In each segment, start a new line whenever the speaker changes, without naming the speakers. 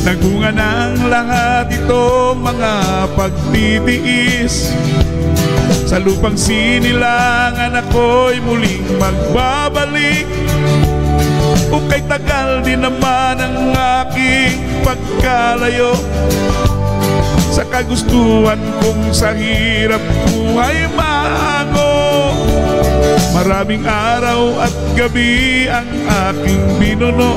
Nagbunga ng lahat itong mga pagtitiis. Sa lupang sinilangan ako'y muling magbabalik. Kung kay tagal din naman ang aking pagkalayo sa kagustuhan kong sa hirap buhay mago. Maraming araw at gabi ang aking binuno.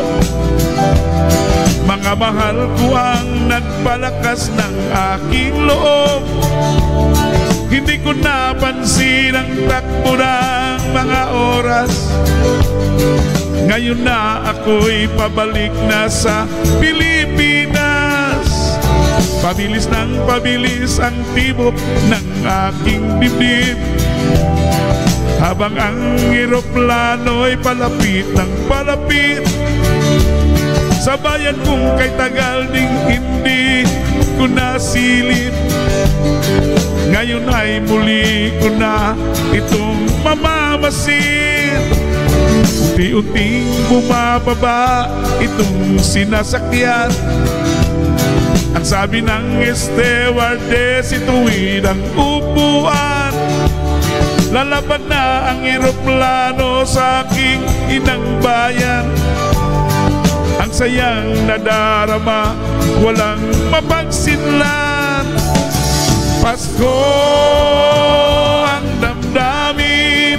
Mga mahal ko ang nagpalakas ng aking loob. Hindi ko napansin ang takbo ng mga oras. Ngayon na ako'y pabalik na sa Pilipinas. Pabilis ng pabilis ang tibok ng aking dibdib, habang ang eroplano'y palapit ng palapit sa bayan kong kay tagal ding hindi ko nasilip. Ngayon ay muli ko na itong mamamasid. Unti-unting bumababa itong sinasakyan. Ang sabi ng stewardess, ituwid ang upuan. Lalapag na ang eroplano sa aking inang bayan. Ang sayang nadarama, walang mapagsinlan. Pasko ang damdamin,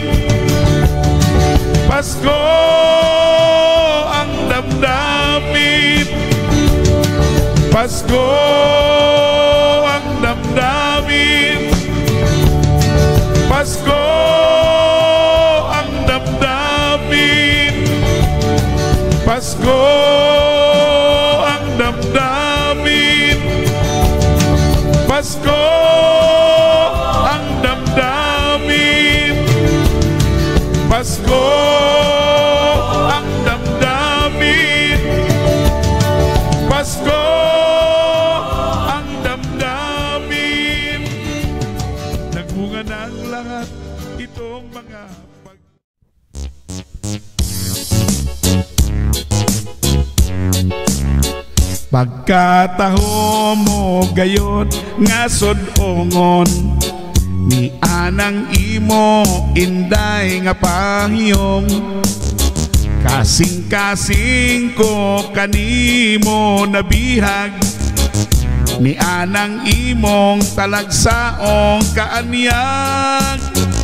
Pasko ang damdamin, Pasko ang damdamin, Pasko ang damdamin, Pasko ang damdamin, Pasko ang damdamin, Pasko ang damdamin, Pasko ang damdamin. Nagbunga ng lahat itong mga pagkataho mo gayon nga sudongon ni anang imo inday nga pahiyong. Kasing-kasing ko kanimo nabihag ni anang imong talagsaong kaanyag.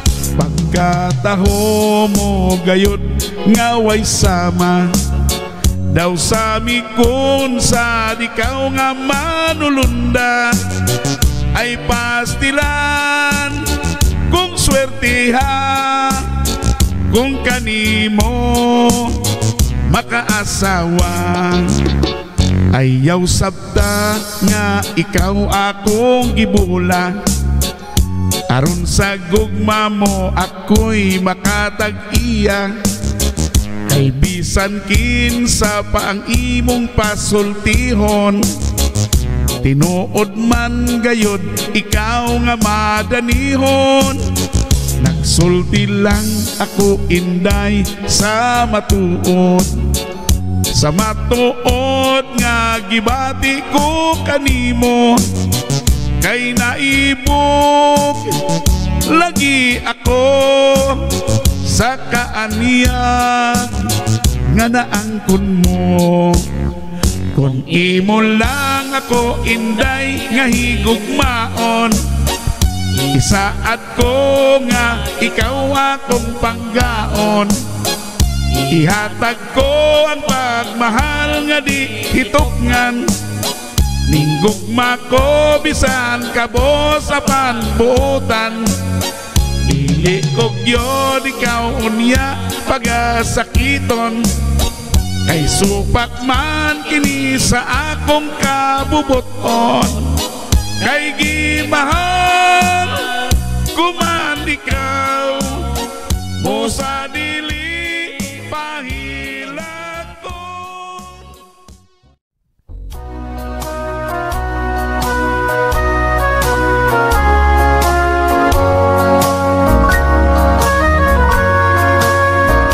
Pagkataho mo gayon nga way sama daw sa mikon sa dikaw nga manulunda ay pastilan kung swertiha kung kanimo makaasawa. Ayaw sabta nga ikaw akong gibula, aron sa gugma mo ako'y makatag-iya. Kay bisan kinsa pa ang imong pasultihon, tinuod man gayod ikaw nga madanihon. Nagsulti lang ako inday sa matuod, sa matuod nga gibati ko kanimo. Kay naibog lagi ako sa kaaniya nga naangkon mo. Kung imo lang ako inday nga higugmaon, isaad ko nga ikaw akong panggaon. Ihatag ko ang pagmahal nga di hitokngan, ninggugma ko bisan kabo sa panbuutan. Dili ko gyud ikaw unya pagasakiton, kay supak man kini sa akong kabubuton. Kay gimahal kuman ikaw mo sa dili pahilag ko.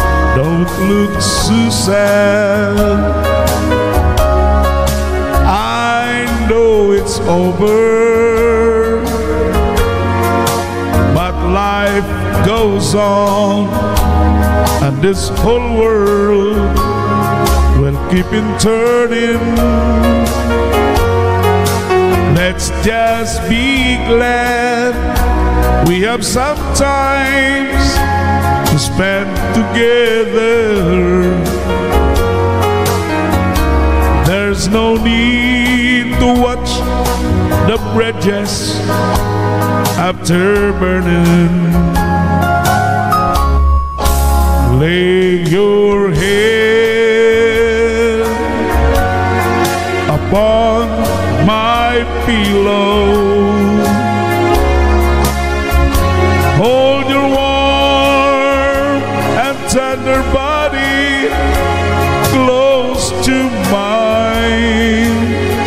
Don't look so sad, over, but life goes on, and this whole world will keep in turning. Let's just be glad we have some times to spend together. There's no need to watch the bridges after burning. Lay your head upon my pillow. Hold your warm and tender body close to mine.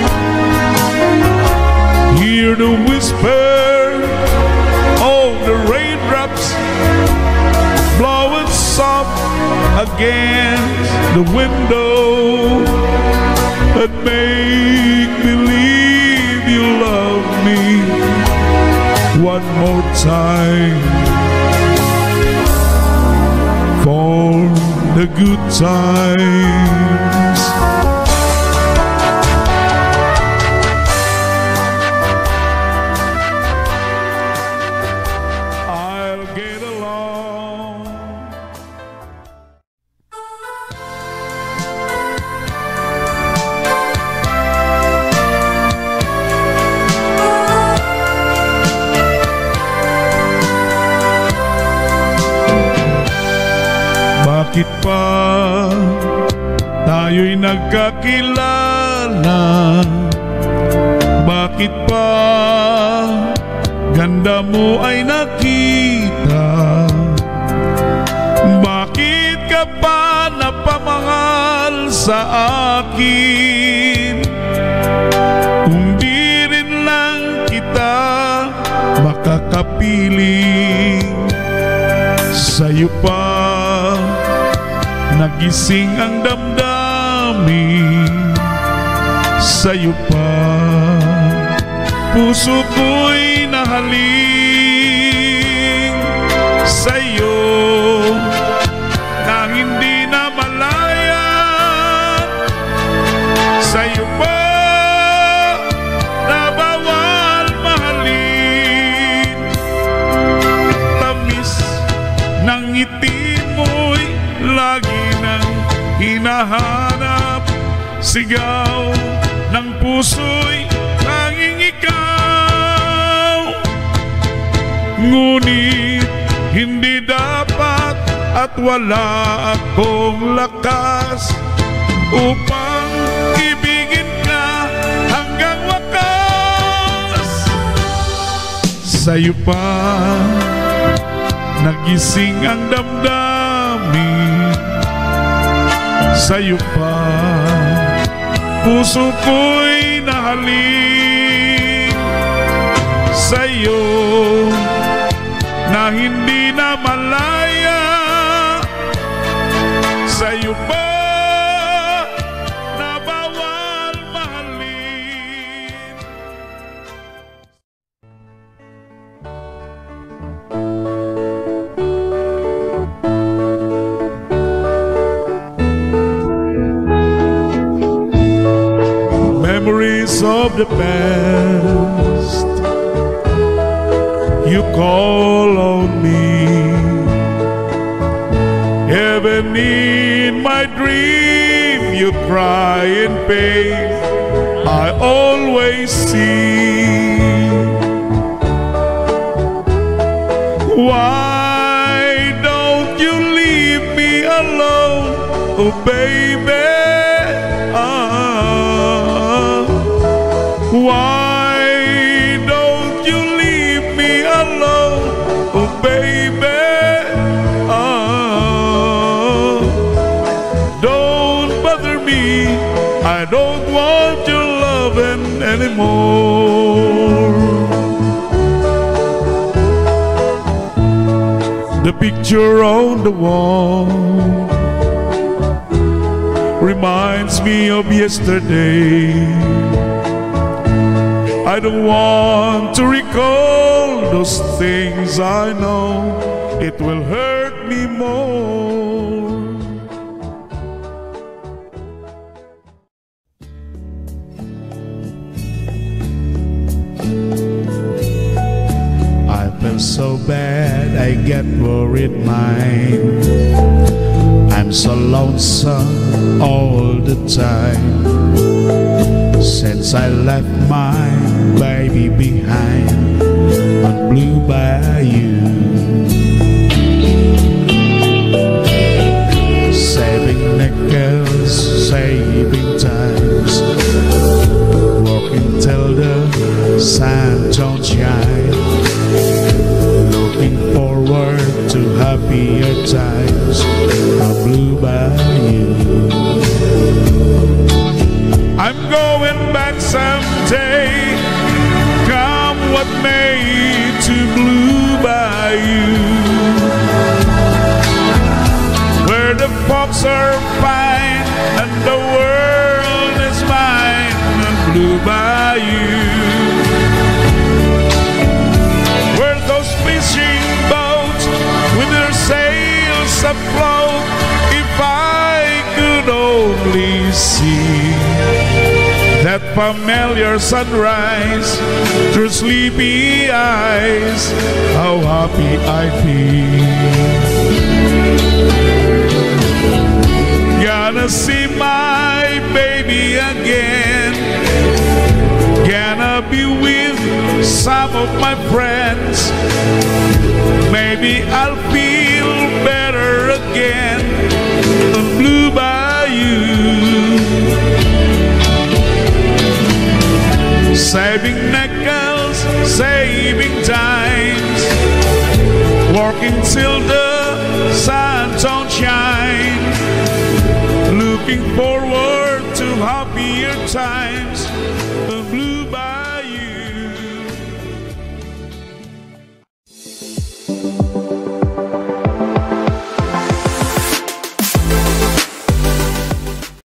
Hear the whisper of the raindrops blowing soft against the window, and make believe you love me one more time for the good times. I'll get along. Bakit pa tayo'y nagkakilala? Bakit pa ganda mo ay nakita? Bakit ka pa napamahal sa akin? Kung di rin lang kita makakapiling, sa'yo pa nagising ang damdamin, sa'yo pa puso ko'y nahaling, sa'yo na hindi na malaya, sa'yo pa na bawal mahalin. Tamis ng ngiti mo'y lagi nang hinahanap, sigaw ng puso'y tanging ikaw. Ngunit hindi dapat at wala akong lakas upang ibigin ka hanggang wakas. Sa'yo pa nagising ang damdamin, sa'yo pa puso ko'y nahaling, sa'yo na hindi na malaya, sa'yo pa na bawal mahalin. Memories of the past, you call on me. Even in my dream, you cry in pain. I always see. Why don't you leave me alone, oh baby? Why don't you leave me alone, oh baby? Don't bother me, I don't want your loving anymore. The picture on the wall reminds me of yesterday. I I don't want to recall those things I know. It will hurt me more. I feel so bad, I get worried mind. I'm so lonesome all the time, since I left my baby behind on Blue Bayou. Saving nickels, saving times, working till the sun don't shine, looking forward to happier times on Blue Bayou. I'm going back someday, come what may, to Blue Bayou, where the folks are fine and the world is mine on Blue Bayou, where those fishing boats with their sails afloat. If I could only see that familiar sunrise through sleepy eyes, how happy I'd be. Gonna see my baby again, gonna be with some of my friends. Maybe I'll feel better again on Blue Bayou. Saving nickels, saving times, working till the sun don't shine, looking forward to happier times on Blue Bayou.